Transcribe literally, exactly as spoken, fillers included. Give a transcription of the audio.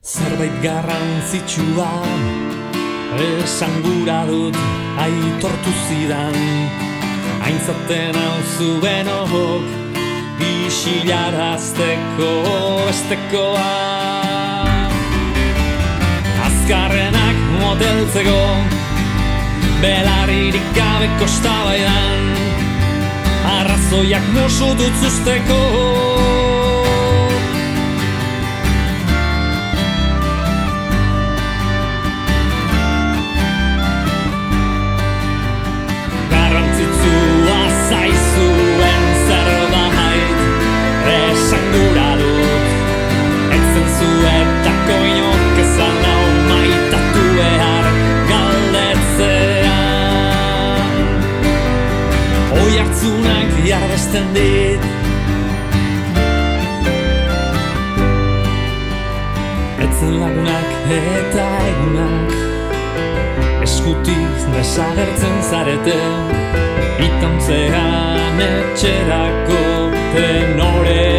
Zerbait garrantzitsua esan gura dut aitortu zidan, aintzaten hau zuen hobok isilarazteko bestekoa. Azkarrenak moteltzeko belarririk gabeko eztabaidan, arrazoiak musu dut zuzteko. Garrantzitsua zaizuen zerbait esan gura dut, etzen zuetako inok ezan hau maitatu behar galdetzea. Oihartzunak jarbesten dit, etzen lagunak eta egunak, eskutik desagertzen zarete, itautzean etxerako tenore.